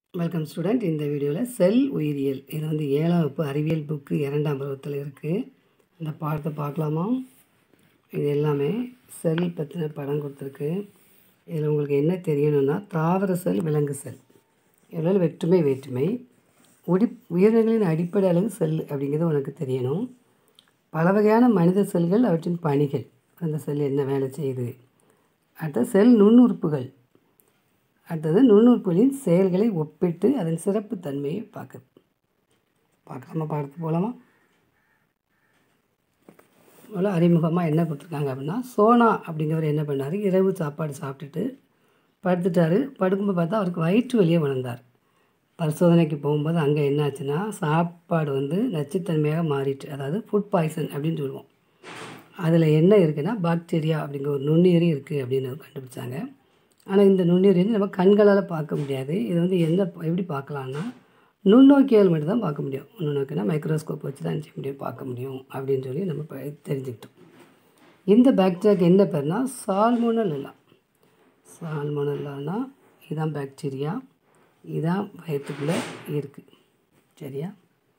Welcome student. இந்த வீடியோவில் செல் உயிரியல், இது வந்து 7ஆம் வகுப்பு அறிவியல் புக்கு 2ஆம் பருவத்தில் இருக்குது. இந்த பாடத்தை பார்க்கலாமா? இது எல்லாமே செல் பற்றின படம் கொடுத்துருக்கு. இதில் உங்களுக்கு என்ன தெரியணும்னா, தாவர செல், விலங்கு செல், இதில் வெற்றுமை வேற்றுமை, உயிரினங்களின் அடிப்படை அளவு செல் அப்படிங்கிறது உனக்கு தெரியணும். பல வகையான மனித செல்கள், அவற்றின் பணிகள், அந்த செல் என்ன வேலை செய்யுது, அடுத்த செல் நுண்ணுறுப்புகள், அடுத்தது நுண்ணுறுப்புகளின் செயல்களை ஒப்பிட்டு அதன் சிறப்பு தன்மையை பார்க்கலாமா? பாடத்துக்கு போகலாமா? முதல்ல அறிமுகமாக என்ன கொடுத்துருக்காங்க அப்படின்னா, சோனா அப்படிங்கிறவர் என்ன பண்ணார், இரவு சாப்பாடு சாப்பிட்டுட்டு படுத்துட்டார். படுக்கும்போது பார்த்தா அவருக்கு வயிற்று வலியை உணர்ந்தார். பரிசோதனைக்கு போகும்போது அங்கே என்னாச்சுன்னா, சாப்பாடு வந்து நச்சுத்தன்மையாக மாறிட்டு, அதாவது ஃபுட் பாய்சன் அப்படின்னு சொல்லுவோம். அதில் என்ன இருக்குன்னா, பாக்டீரியா அப்படிங்கிற ஒரு நுண்ணுயிரி இருக்குது அப்படின்னு கண்டுபிடிச்சாங்க. ஆனால் இந்த நுண்ணுயிரி வந்து நம்ம கண்களால் பார்க்க முடியாது. இது வந்து எப்படி பார்க்கலான்னா, நுண்ணோக்கியால் மட்டும்தான் பார்க்க முடியும். நுண்ணோக்கினா மைக்ரோஸ்கோப் வச்சு தான் பார்க்க முடியும் அப்படின்னு சொல்லி நம்ம தெரிஞ்சுக்கிட்டோம். இந்த பாக்டீரியாவுக்கு என்ன பேர்னா சால்மோனெல்லா. சால்மோனெல்லானா இதுதான் பாக்டீரியா, இதுதான் வயிற்றுக்குள்ளே இருக்குது. சரியா?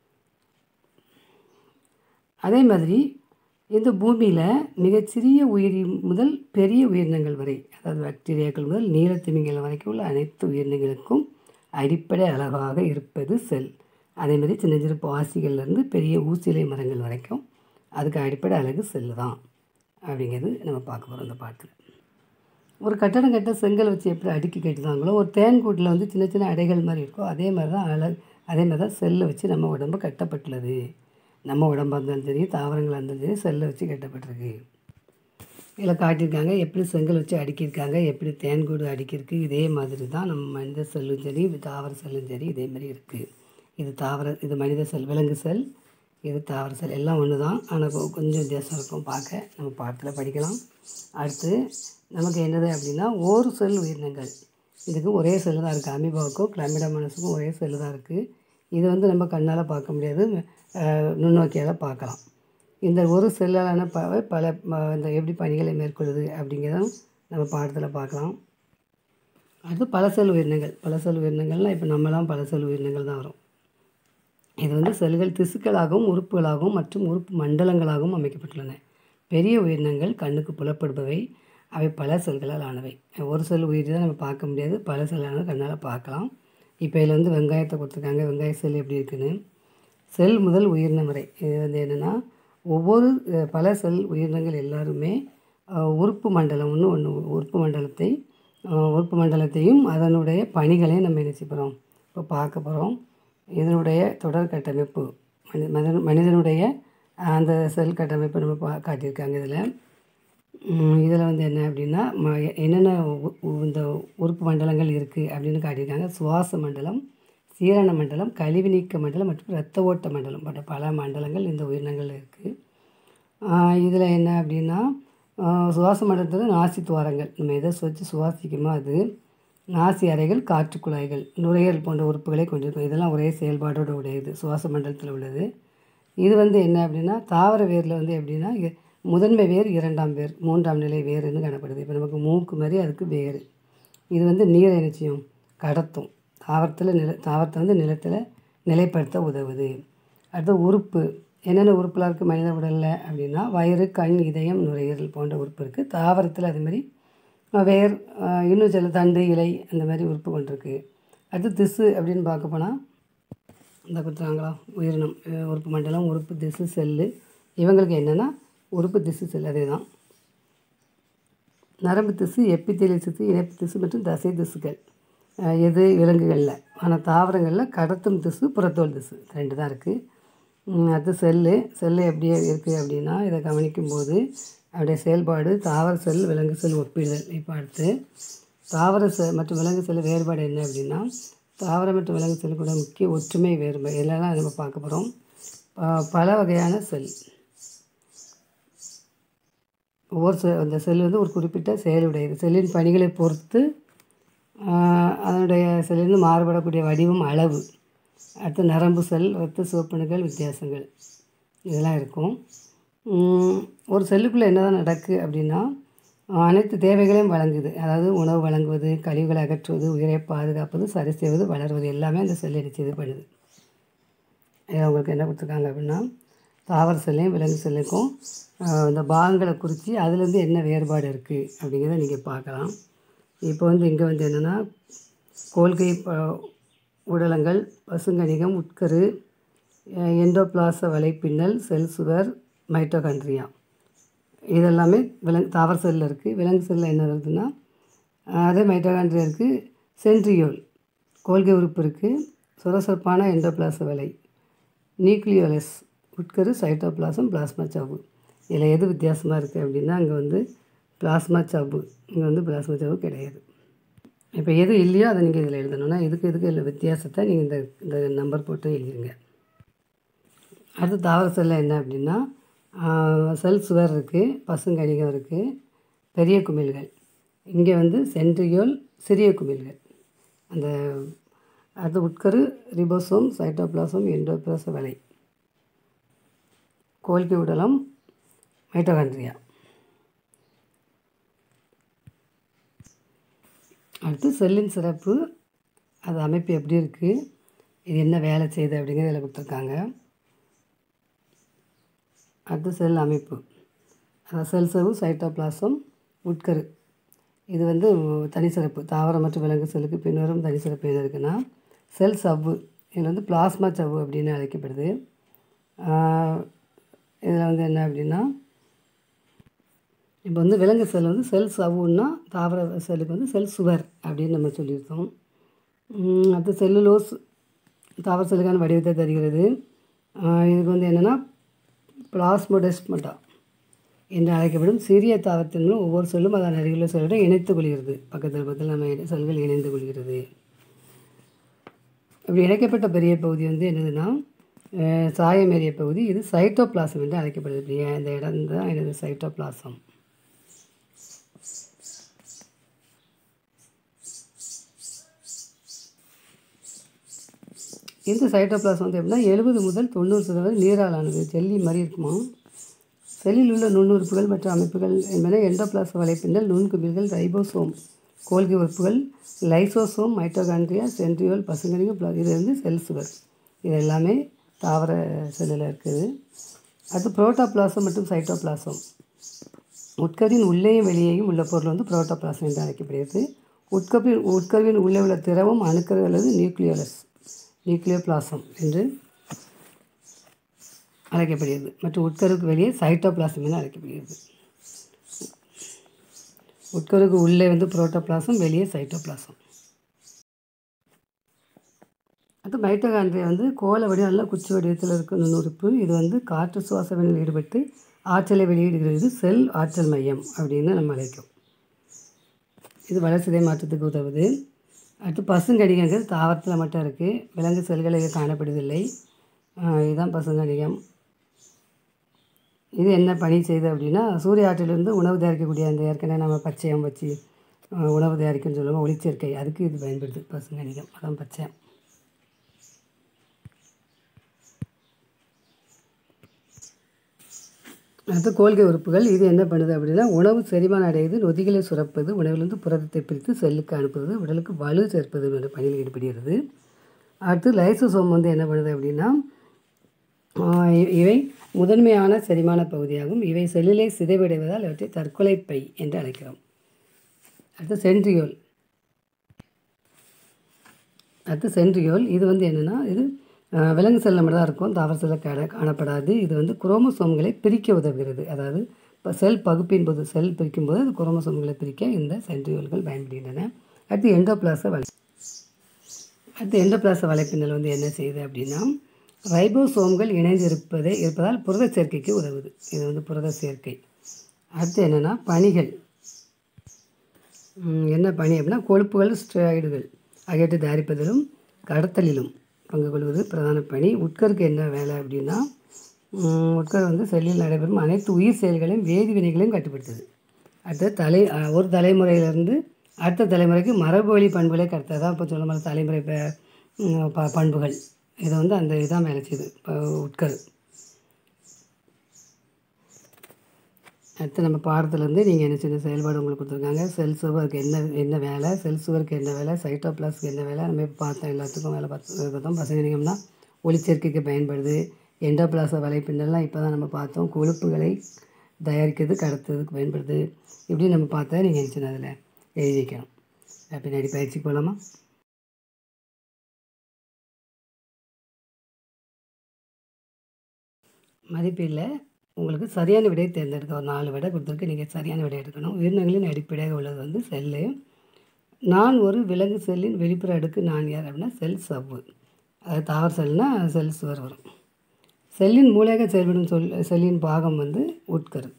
அதே மாதிரி இந்த பூமியில் மிகச்சிறிய முதல் பெரிய உயிரினங்கள் வரை, அதாவது பாக்டீரியாக்கள் முதல் நீலத்திமிங்கலம் வரைக்கும் உள்ள அனைத்து உயிரினங்களுக்கும் அடிப்படை அழகாக இருப்பது செல். அதேமாதிரி சின்ன சின்ன பாசிகள்லேருந்து பெரிய ஊசிலை மரங்கள் வரைக்கும் அதுக்கு அடிப்படை அழகு செல்லு தான் அப்படிங்கிறது நம்ம பார்க்க போகிறோம் இந்த பாட்டில். ஒரு கட்டடம் கட்ட செங்கல் வச்சு எப்படி அடுக்கி கட்டுதாங்களோ, ஒரு தேன்கூட்டில் வந்து சின்ன சின்ன அடைகள் மாதிரி இருக்கும், அதே மாதிரி தான் செல்லை வச்சு நம்ம உடம்பு கட்டப்பட்டுள்ளது. நம்ம உடம்பாக இருந்தாலும் சரி, தாவரங்களாக இருந்தாலும் சரி, செல்லை வச்சு கட்டப்பட்டிருக்கு. இதில் காட்டியிருக்காங்க எப்படி செங்கல் வச்சு அடுக்கியிருக்காங்க, எப்படி தேன்கூடு அடுக்கியிருக்கு. இதே மாதிரி தான் நம்ம மனித செல்லும் சரி, தாவர செல்லும் சரி, இதே மாதிரி இருக்குது. இது மனித செல், விலங்கு செல், இது தாவர செல், எல்லாம் ஒன்று தான். ஆனால் கொஞ்சம் வித்தியாசம் இருக்கும் பார்க்க. நம்ம பாடத்தில் படிக்கலாம். அடுத்து நமக்கு என்னது அப்படின்னா, ஒரு செல் உயிரினங்கள். இதுக்கு ஒரே செல்லு தான் இருக்குது. அமீபாவுக்கும் கிளாமிடோமோனாஸுக்கும் ஒரே செல்லு தான் இருக்குது. இது வந்து நம்ம கண்ணால் பார்க்க முடியாது, நுண்ணோக்கியால் பார்க்கலாம். இந்த ஒரு செல்லாலான பல இந்த எப்படி பணிகளை மேற்கொள்ளுது அப்படிங்கிறதும் நம்ம பாடத்தில் பார்க்கலாம். அடுத்து பல செல் உயிரினங்கள்னால் இப்போ நம்மளாம் பல செல் உயிரினங்கள் தான் வரும். இது வந்து செல்கள் திசுக்களாகவும் உறுப்புகளாகவும் மற்றும் உறுப்பு மண்டலங்களாகவும் அமைக்கப்பட்டுள்ளன. பெரிய உயிரினங்கள் கண்ணுக்கு புலப்படுபவை, அவை பல செல்களால் ஆனவை. ஒரு செல் உயிரி தான் நம்ம பார்க்க முடியாது, பல செல்லானது கண்ணால் பார்க்கலாம். இப்போ இதில் வந்து வெங்காயத்தை கொடுத்துருக்காங்க. வெங்காய செல் எப்படி இருக்குன்னு, செல் முதல் உயிரினம் வரை. இது வந்து என்னென்னா, ஒவ்வொரு பல செல் உயிரினங்கள் எல்லாருமே உறுப்பு மண்டலத்தையும் அதனுடைய பணிகளையும் நம்ம என்ன செய்ய போகிறோம், இப்போ பார்க்க போகிறோம். இதனுடைய தொடர் கட்டமைப்பு, மனிதனுடைய அந்த செல் கட்டமைப்பை நம்ம காட்டியிருக்காங்க. இதில் வந்து என்ன அப்படின்னா, என்னென்ன இந்த உறுப்பு மண்டலங்கள் இருக்குது அப்படின்னு காட்டியிருக்காங்க. சுவாச மண்டலம், சீரண மண்டலம், கழிவு நீக்க மண்டலம் மற்றும் இரத்த ஓட்ட மண்டலம் போன்ற பல மண்டலங்கள் இந்த உயிரினங்கள் இருக்குது. இதில் என்ன அப்படின்னா, சுவாச மண்டலத்தில் நாசி துவாரங்கள், நம்ம எதை வச்சு சுவாசிக்குமோ அது, நாசி அறைகள், காற்று குழாய்கள், நுரையீரல் போன்ற உறுப்புகளை கொண்டிருக்கும். இதெல்லாம் ஒரே செயல்பாடோடு உடையது, சுவாச மண்டலத்தில் உள்ளது. இது வந்து என்ன அப்படின்னா, தாவர வேரில் வந்து எப்படின்னா, முதன்மை வேர், இரண்டாம் வேர், மூன்றாம் நிலை வேறுன்னு காணப்படுது. இப்போ நமக்கு மூக்கு மாதிரி அதுக்கு வேறு. இது வந்து நீரை நிச்சயம் கடத்தும், தாவரத்தை வந்து நிலத்தில் நிலைப்படுத்த உதவுது. அடுத்து உறுப்பு, என்னென்ன உறுப்புலாம் இருக்குது மனித உடலில் அப்படின்னா, வயிறு, கண், இதயம், நுரையீரல் போன்ற உறுப்பு இருக்குது. தாவரத்தில் அதுமாதிரி வேர், இன்னும் சில தண்டு, இலை, அந்த மாதிரி உறுப்பு கொண்டிருக்கு. அடுத்து திசு அப்படின்னு பார்க்க போனால், இந்த கொடுத்துருவாங்களா உயிரினம், உறுப்பு மண்டலம், உறுப்பு, திசு, செல்லு. இவங்களுக்கு என்னென்னா உறுப்பு, திசு, செல் அதே தான். நரம்பு திசு, எப்பித்தேலியல் திசு, இணைப்பு திசு மற்றும் தசை திசுக்கள் எது விலங்குகளில். ஆனால் தாவரங்களில் கடத்தும் திசு, புறத்தோல் திசு, ரெண்டு தான் இருக்குது. அடுத்து செல்லு எப்படி இருக்குது அப்படின்னா, இதை கவனிக்கும்போது அப்படியே செயல்பாடு தாவர செல், விலங்கு செல் ஒப்பிடுதல். இப்போ அடுத்து தாவர செல் மற்றும் விலங்கு செல் வேறுபாடு என்ன அப்படின்னா, தாவர மற்றும் விலங்கு செல் கூட முக்கிய ஒற்றுமை வேறுபாடு எல்லாம் நம்ம பார்க்க போகிறோம். பல வகையான செல், அந்த செல் வந்து ஒரு குறிப்பிட்ட செயலுடையது. செல்லின் பணிகளை பொறுத்து அதனுடைய செல்லிருந்து மாறுபடக்கூடிய வடிவம், அளவு. அடுத்து நரம்பு செல், இரத்த சிவப்பணுக்கள், வித்தியாசங்கள் இதெல்லாம் இருக்கும். ஒரு செல்லுக்குள்ளே என்ன தான் நடக்குது அப்படின்னா, அனைத்து தேவைகளையும் வழங்குது. அதாவது உணவு வழங்குவது, கழிவுகளை அகற்றுவது, உயிரை பாதுகாப்பது, சரி செய்வது, வளர்வது எல்லாமே அந்த செல் எடுத்து இது பண்ணுது. அவங்களுக்கு என்ன கொடுத்துருக்காங்க அப்படின்னா, தாவர செல்லையும் விலங்கு செல்லுக்கும் இந்த பாகங்களை குறித்து அதுலேருந்து என்ன வேறுபாடு இருக்குது அப்படிங்கிறத நீங்கள் பார்க்கலாம். இப்போ இங்கே என்னென்னா கோல்கை உடலங்கள், பசுங்கணிகம், உட்கரு, எண்டோபிளாச வலைப்பின்னல், செல் சுவர், மைட்டோகாண்ட்ரியா இதெல்லாமே தாவர செல்லில் இருக்குது. விலங்கு செல்லில் என்ன இருக்குதுன்னா அதே மைட்டோகாண்ட்ரியா இருக்குது. சென்ட்ரியோல் கோல்கை உறுப்பு இருக்குது. சுரசுரப்பான எண்டோபிளாச வலை, நியூக்ளியோலஸ் உட்கரு, சைட்டோபிளாசம், பிளாஸ்மா சவ்வு. இதில் எது வித்தியாசமாக இருக்குது அப்படின்னா அங்கே பிளாஸ்மா சவ்வு, இங்கே பிளாஸ்மா சவ்வு கிடையாது. இப்போ எது இல்லையோ அதை நீங்கள் இதில் எழுதணும்னா இதுக்கு இல்லை வித்தியாசத்தை நீங்கள் இந்த நம்பர் போட்டு எழுதிடுங்க. அடுத்து தாவர செல்லில் என்ன அப்படின்னா செல் சுவர் இருக்குது, பசுங்கணிகம் இருக்குது, பெரிய குமிழ்கள். இங்கே சென்ட்ரியோல், சிறிய குமிழ்கள். அந்த அடுத்து உட்கரு, ரிபோசோம், சைட்டோபிளாசம், எண்டோபிளாச வலை, கோல்கை உடலம், மைட்டோகாண்ட்ரியா. அடுத்து செல்லின் சிறப்பு, அது அமைப்பு எப்படி இருக்குது, இது என்ன வேலை செய்யுது அப்படிங்கிறது இதில் கொடுத்துருக்காங்க. அடுத்து செல் அமைப்பு, செல் சவ்வு, சைட்டோபிளாசம், உட்கரு. இது தனி சிறப்பு. தாவரம் மற்றும் விலங்கு செல்லுக்கு பின்வரும் தனி சிறப்பு என்ன இருக்குன்னா செல் சவ்வு. இதில் பிளாஸ்மா சவ்வு அப்படின்னு அழைக்கப்படுது. இதில் என்ன அப்படின்னா இப்போ விலங்கு செல் செல் சவ்வுன்னா தாவர செல்லுக்கு செல் சுவர் அப்படின்னு நம்ம சொல்லியிருக்கோம். அடுத்து செல்லுலோஸ் தாவர செல்லுக்கான வடிவத்தை தருகிறது. இதுக்கு என்னென்னா பிளாஸ்மோடெஸ்மட்டா என்று அழைக்கப்படும் சிறிய தாவரத்தின் ஒவ்வொரு செல்லும் அதன் அருகிலுள்ள செல்லுடன் இணைத்து கொள்கிறது. பக்கத்தில் நம்ம செல்கள் இணைந்து கொள்கிறது. இப்படி இணைக்கப்பட்ட பெரிய பகுதி என்னதுன்னா சாயமேறிய பகுதி. இது சைட்டோபிளாசம் என்று அழைக்கப்படுது. இந்த இடம் தான் எனது சைட்டோபிளாசம். இந்த சைட்டோபிளாசம் எப்படின்னா 70 முதல் 90% நீரால் ஆனது. ஜெல்லி மாதிரி இருக்குமா. செல்லில் உள்ள நுண்ணுறுப்புகள் மற்றும் அமைப்புகள் என்பன எண்டோபிளாச வலைப்பின்னல், நுண்குமிழ்கள், ரைபோசோம், கோல்கை உறுப்புகள், லைசோசோம், மைட்டோகாண்ட்ரியா, சென்ட்ரியோல், பசுங்கணிகம், இது செல் சுவர். இது எல்லாமே தாவர செல்லில் இருக்குது. அடுத்து புரோட்டோபிளாசம் மற்றும் சைட்டோபிளாசம். உட்கருவின் உள்ளேயும் வெளியேயும் உள்ள பொருள் புரோட்டோபிளாசம் என்று அழைக்கப்படுகிறது. உட்கருவின் உள்ளே உள்ள திரவம் அணுக்கரு அல்லது நியூக்ளியோபிளாசம் என்று அழைக்கப்படுகிறது. மற்றும் உட்கருக்கு வெளியே சைட்டோபிளாசம் என அழைக்கப்படுகிறது. உட்கருக்கு உள்ளே புரோட்டோபிளாசம், வெளியே சைட்டோபிளாசம். அடுத்து மைட்டோகாண்ட்ரியா கோள வடிவம் நல்ல குச்சி வடிவத்தில் இருக்கும் நுண்ணுறுப்பு. இது காற்று சுவாசவினில் ஈடுபட்டு ஆற்றலை வெளியிடுகிறது. செல் ஆற்றல் மையம் அப்படின்னு நம்ம அழைக்கும். இது வளர்சிதை மாற்றத்துக்கு உதவுது. அடுத்து பசுங்கணிகங்கள் தாவரத்தில் மட்டும் இருக்குது. விலங்கு செல்களில் காணப்படுவதில்லை. இதுதான் பசுங்கணிகம். இது என்ன பணி செய்யுது அப்படின்னா சூரிய ஆற்றிலிருந்து உணவு தயாரிக்கக்கூடிய அந்த ஏற்கனவே நம்ம பச்சையம் வச்சு உணவு தயாரிக்கணும்னு சொல்லுவோம், ஒளிச்சேர்க்கை, அதுக்கு இது பயன்படுது பசுங்கணிகம். அதான் பச்சையம். அடுத்து கோல்கை உறுப்புகள். இது என்ன பண்ணுது அப்படின்னா உணவு செரிமானம் அடையுது, நொதிகளை சுரப்பது, உணவிலிருந்து புரதத்தை பிரித்து செல்லுக்கு அனுப்புவது, உடலுக்கு வலு சேர்ப்பது என்ற பணியில் ஈடுபடுகிறது. அடுத்து லைசோசோம் என்ன பண்ணுது அப்படின்னா இவை முதன்மையான செரிமான பகுதியாகும். இவை செல்லிலே சிதைவடைவதால் அவற்றை தற்கொலை பை என்று அழைக்கிறோம். அடுத்து சென்ட்ரியோல். இது என்னென்னா இது விலங்கு செல்லில் மட்டும் தான் இருக்கும், தாவர செல்லில் காணப்படாது. இது குரோமோசோம்களை பிரிக்க உதவுகிறது. அதாவது இப்போ செல் பகுப்பின் போது செல் பிரிக்கும்போது அது குரோமோசோம்களை பிரிக்க இந்த சென்ட்ரியோல்கள் பயன்படுகின்றன. அடுத்து எண்டோபிளாச வலைப்பின்னல் என்ன செய்யுது அப்படின்னா ரைபோசோம்கள் இணைந்து இருப்பதால் புரத சேர்க்கைக்கு உதவுது. இது புரத சேர்க்கை. அடுத்து என்னென்னா பணிகள். என்ன பணி அப்படின்னா கொழுப்புகள், ஸ்டெராய்டுகள் ஆகியவற்றை தயாரிப்பதிலும் கடத்தலிலும் பங்கு கொள்வது பிரதான பணி. உட்கருக்கு என்ன வேலை அப்படின்னா உட்கரு செல்லில் நடைபெறும் அனைத்து உயிர் செயல்களையும் வேதி வினைகளையும் கட்டுப்படுத்துது. அடுத்த ஒரு தலைமுறையிலிருந்து அடுத்த தலைமுறைக்கு மரபு வழி பண்புகளை கடத்ததான் இப்போ சொல்ல மாதிரி தலைமுறை பண்புகள். இதை அந்த இதான் வேலை செய்யுது இப்போ உட்கரு. அடுத்து நம்ம பாடத்துலேருந்து நீங்கள் என்ன சின்ன செயல்பாடு உங்களுக்கு கொடுத்துருக்காங்க. செல் சுவருக்கு என்ன வேலை, செல் சுவருக்கு என்ன வேலை, சைட்டோபிளாஸ்க்கு என்ன வேலை, நம்ம இப்போ பார்த்தோம். எல்லாத்துக்கும் வேலை பார்த்தோம். பசங்கனிகம்னா ஒளிச்சேர்க்கைக்கு பயன்படுது. எண்டோபிளாச வலைப்பின்னல்லாம் இப்போ தான் நம்ம பார்த்தோம். கொழுப்புகளை தயாரிக்கிறது கடத்துறதுக்கு பயன்படுது. இப்படி நம்ம பார்த்தா நீங்கள் என்ன சின்ன அதில் எழுதி வைக்கணும். பின்னாடி பயிற்சிக்கு போகலாமா? மதிப்பீடில் உங்களுக்கு சரியான விடையை தேர்ந்தெடுக்க ஒரு 4 விடை கொடுத்துருக்கு. நீங்கள் சரியான விடை எடுக்கணும். உயிரினங்களின் அடிப்படையாக உள்ளது வந்து செல்லு. நான் ஒரு விலங்கு செல்லின் வெளிப்புற அடுக்கு நான் யார் அப்படின்னா செல் சவ்வு. அதாவது தாவர செல்னால் செல் சுவர் வரும். செல்லின் மூளையாக செயல்படும் செல்லின் பாகம் வந்து உட்கரு.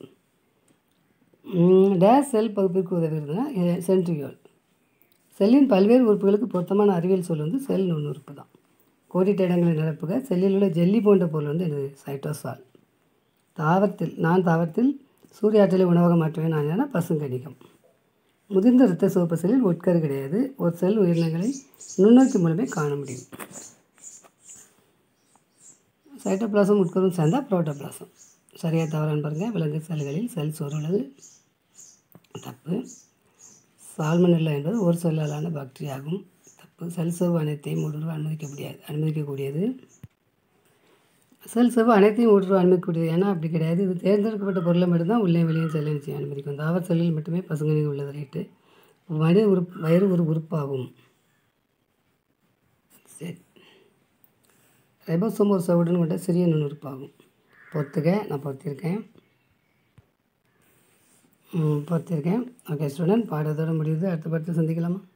டேஸ் செல் பகுப்பிற்கு உதவுகிறதுனா சென்ட்ரியோல். செல்லின் பல்வேறு உறுப்புகளுக்கு பொருத்தமான அறிவியல் சொல் வந்து செல் நுண்ணுறுப்பு தான். கோடிட்ட இடங்களை நிரப்புக. செல்லில் உள்ள ஜெல்லி போன்ற பொருள் வந்து எனது சைட்டோசால். தாவரத்தில் சூரிய ஆற்றலை உணவாக மாற்றுவேன் நான் ஏன்னா பசுங்கணிகம். முதிர்ந்த இரத்த சிவப்பு செல்லில் உட்கரு கிடையாது. ஒரு செல் உயிரினங்களை நுண்ணோக்கி மூலமே காண முடியும். சைட்டோபிளாசம் உட்கரும் சேர்ந்தால் புரோட்டோபிளாசம். சரியாக தவறான்னு பாருங்கள். விலங்கு செல்களில் செல் சுவர் உள்ளது. தப்பு. சால்மனெல்லா என்பது ஒரு செல்லாலான பாக்டீரியா ஆகும். தப்பு. செல் சவ்வு அனைத்தையும் ஊடுருவ அனுமதிக்கக்கூடியது. செல் சவ்வு அனைத்தையும் ஊடுருவ அனுமதிக்கக்கூடியது. ஏன்னா அப்படி கிடையாது. இது தேர்ந்தெடுக்கப்பட்ட பொருளை மட்டும்தான் உள்ளே வெளியே செல்லை நிச்சயம் அனுமதிக்கும். தாவர செல்லில் மட்டுமே பசுங்கணிகம் உள்ளது. ரைட்டு. வயிறு ஒரு உறுப்பாகும். சரி. ரைபோசோம் ஒரு சவுடன் கொண்ட சிறிய நுண்ணுறுப்பாகும். நான் பொறுத்திருக்கேன். ஓகே ஸ்டூடெண்ட், பாடத்தோடு முடியுது. அடுத்த பாடத்தில் சந்திக்கலாமா?